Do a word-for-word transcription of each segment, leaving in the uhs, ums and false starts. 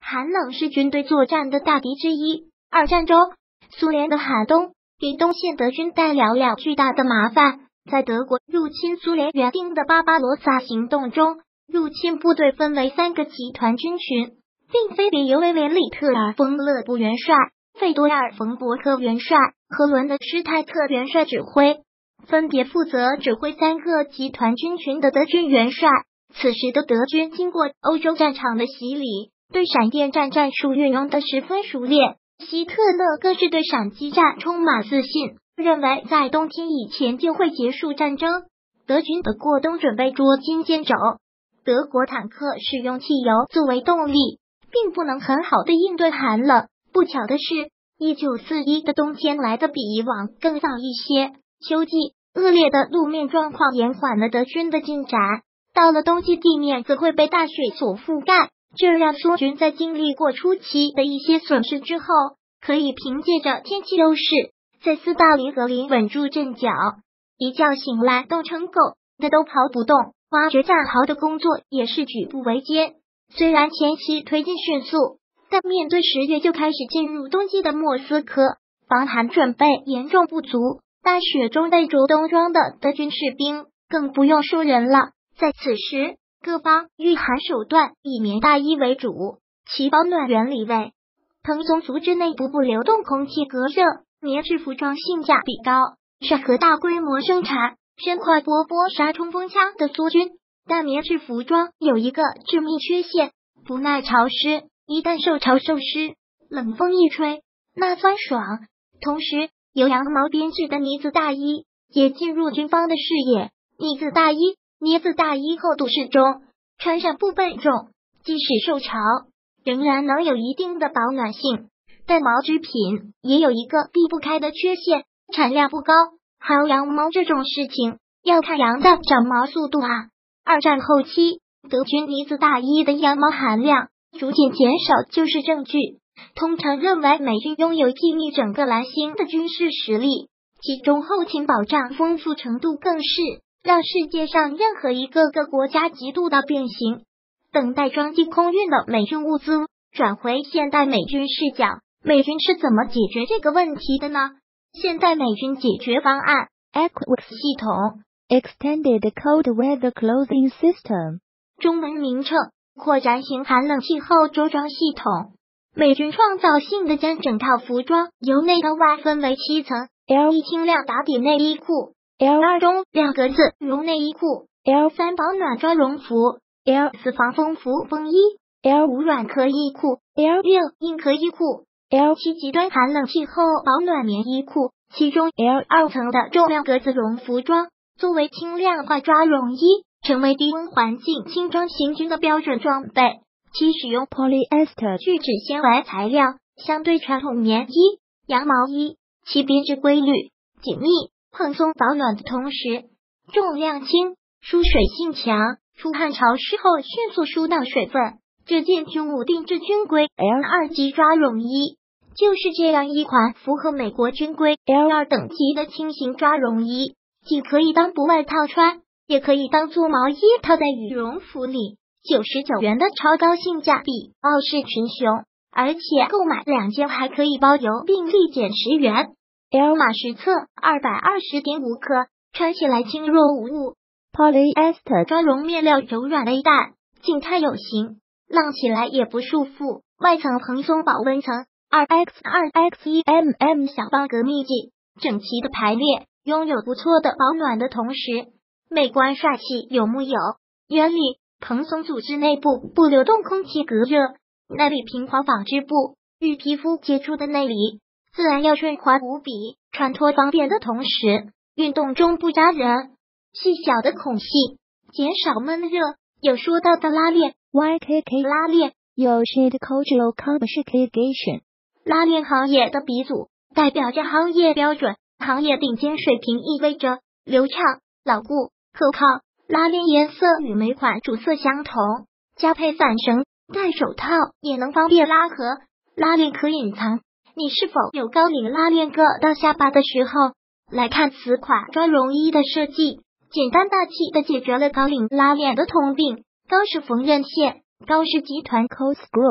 寒冷是军队作战的大敌之一。二战中，苏联的寒冬给东线德军带来了巨大的麻烦。在德国入侵苏联原定的巴巴罗萨行动中，入侵部队分为三个集团军群，并分别由维维里特尔·冯·勒布元帅、费多尔·冯·伯克元帅和伦德施泰特元帅指挥，分别负责指挥三个集团军群的德军元帅。此时的德军经过欧洲战场的洗礼，对闪电战战术运用得十分熟练。希特勒更是对闪击战充满自信，认为在冬天以前就会结束战争。德军的过冬准备捉襟见肘，德国坦克使用汽油作为动力，并不能很好的应对寒冷。不巧的是，一九四一的冬天来得比以往更早一些，秋季恶劣的路面状况延缓了德军的进展，到了冬季地面则会被大雪所覆盖，这让苏军在经历过初期的一些损失之后，可以凭借着天气优势，在斯大林格林稳住阵脚。一觉醒来冻成狗的都跑不动，挖掘战壕的工作也是举步维艰。虽然前期推进迅速，但面对十月就开始进入冬季的莫斯科，防寒准备严重不足，大雪中被着冬装的德军士兵更不用说人了。在此时，各方御寒手段以棉大衣为主，其保暖原理为蓬松组织内部不流动空气隔热，棉质服装性价比高，适合大规模生产身快波波杀冲锋枪的苏军。但棉质服装有一个致命缺陷，不耐潮湿，一旦受潮受湿，冷风一吹，那酸爽。同时，由羊毛编制的呢子大衣也进入军方的视野。呢子大衣呢子大衣厚度适中，穿上不笨重，即使受潮，仍然能有一定的保暖性。但毛织品也有一个避不开的缺陷，产量不高。薅羊毛这种事情，要看羊的长毛速度啊。二战后期，德军呢子大衣的羊毛含量逐渐减少就是证据。通常认为美军拥有睥睨整个蓝星的军事实力，其中后勤保障丰富程度更是让世界上任何一个个国家极度的变形。等待装进空运的美军物资，转回现代美军视角，美军是怎么解决这个问题的呢？现代美军解决方案 E Q U I X 系统 Extended Cold Weather Clothing System， 中文名称扩展型寒冷气候着装系统。美军创造性的将整套服装由内到外分为七层 ：L 一 轻量打底内衣裤 ，L 二 中量格子绒内衣裤 ，L 三 保暖抓绒服 ，L 四 防风服风衣 ，L 五 软壳衣裤 ，L 六 硬壳衣裤 ，L 七 极端寒冷气候保暖棉衣裤。其中 L 二 层的重量格子绒服装作为轻量化抓绒衣，成为低温环境轻装行军的标准装备。其使用 polyester 聚酯纤维材料，相对传统棉衣、羊毛衣，其编织规律、紧密、蓬松保暖的同时，重量轻，疏水性强，出汗潮湿后迅速疏导水分。这件军武定制军规 L 二 级抓绒衣就是这样一款符合美国军规 L 二 等级的轻型抓绒衣，既可以当不外套穿，也可以当做毛衣套在羽绒服里。九十九元的超高性价比，傲视群雄，而且购买两件还可以包邮并立减十元。L 码实测 二百二十点五 克，穿起来轻若无物。Polyester 抓绒面料柔软微弹，静态有型，浪起来也不束缚。外层蓬松保温层 二 by 二 by 一 毫米 小棒格密集，整齐的排列，拥有不错的保暖的同时，美观帅气有木有？原理：蓬松组织内部不流动空气隔热，内里平滑纺织布，与皮肤接触的内里自然要顺滑无比，穿脱方便的同时，运动中不扎人。细小的孔隙，减少闷热。有说到的拉链 Y K K 拉链， 有 Shade Cultural Communication 拉链行业的鼻祖，代表着行业标准，行业顶尖水平，意味着流畅、牢固、可靠。拉链颜色与每款主色相同，加配反绳，戴手套也能方便拉合。拉链可隐藏你是否有高领拉链个到下巴的时候。来看此款抓绒衣的设计，简单大气的解决了高领拉链的通病。高是缝纫线，高是集团 Coast Group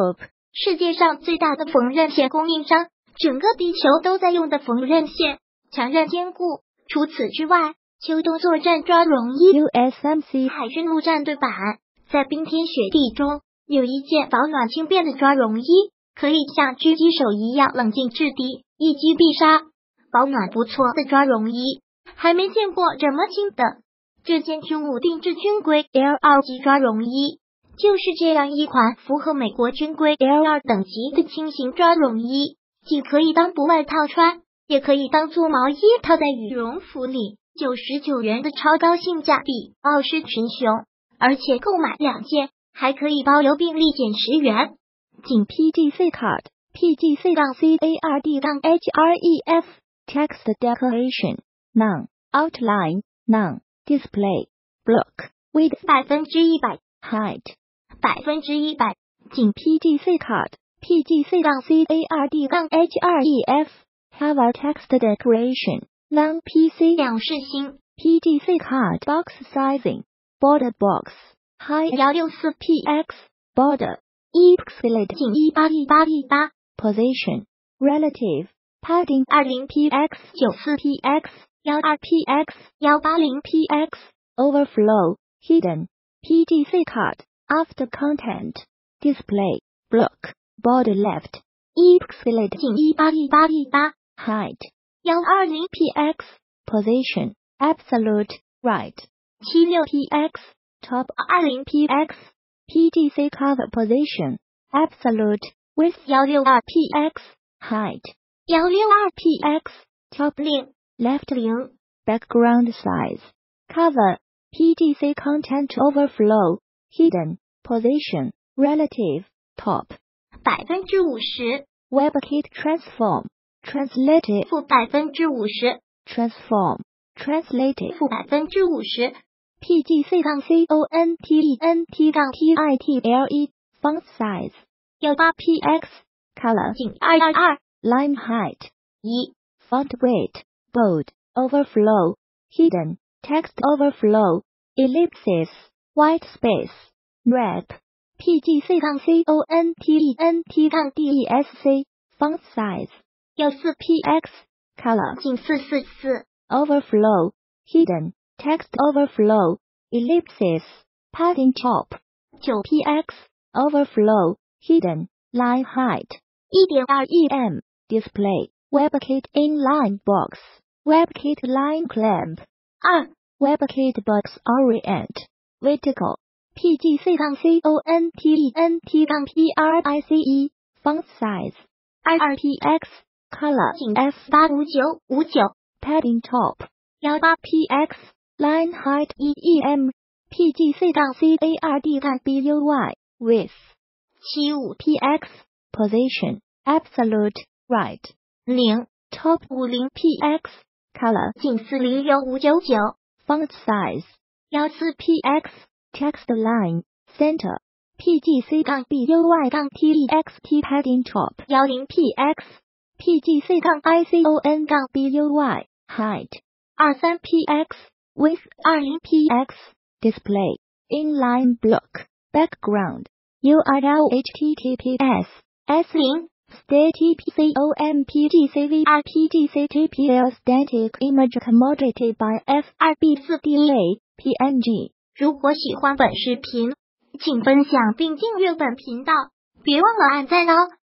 世界上最大的缝纫线供应商，整个地球都在用的缝纫线，强韧坚固。除此之外，秋冬作战抓绒衣 U S M C 海军陆战队版，在冰天雪地中有一件保暖轻便的抓绒衣，可以像狙击手一样冷静制敌，一击必杀。保暖不错的抓绒衣，还没见过这么轻的。这件军武定制军规 L 二 级抓绒衣，就是这样一款符合美国军规 L 二 等级的轻型抓绒衣，既可以当薄外套穿，也可以当做毛衣套在羽绒服里。九十九元的超高性价比，傲视群雄。而且购买两件还可以包邮并立减十元。 仅 P G C card P G C C A R D H R E F text decoration none outline none display block width 百分之一百 height 百分之一百。 仅 P G C card P G C C A R D H R E F have a text decoration non P C 两饰星 P G C card box sizing border box height 一六四 P X border E pixelated 仅一八一八一八 position relative padding 二十 P X 九四 P X 一二 P X 一八零 P X overflow hidden P G C card after content display block border left E pixelated 仅一八一八一八 height 一二零 P X position absolute right 七六 P X top 二十 P X P G C cover position absolute width 一六二 P X height 一六二 P X top 零 left 零 background size cover P G C content overflow hidden position relative top 百分之五十 WebKit transform translated 负百分之五十 transform translated 负百分之五十 P G C C O N T E N T T I T L E font size 一八 P X color 仅二二二 line height 一 font weight bold overflow hidden text overflow ellipsis white space wrap P G C C O N T E N T D E S C font size 一四 P X color 仅四四四 overflow hidden text overflow ellipsis padding top 九 P X overflow hidden line height 一点二 E M display WebKit inline box WebKit line clamp 二 WebKit box orient vertical P G C C O N T E N T P R I C E font size 二二 P X color 仅 F 八五九五九 padding top 一八 P X line height E E M P G C C A R D B U Y width 七五 P X position absolute right 零 top 五零 P X color 仅四零六五九九 font size 一四 P X text line center P G C B U Y T E X T padding top 一零 P X P G C I C O N B U Y height 二三 P X width 二零 P X display inline block background U R L H T T P S S 零 static com P G C V R P G C T P L static image commodity by F 二 B 四 delay P N G 如果喜欢本视频，请分享并订阅本频道，别忘了按赞哦。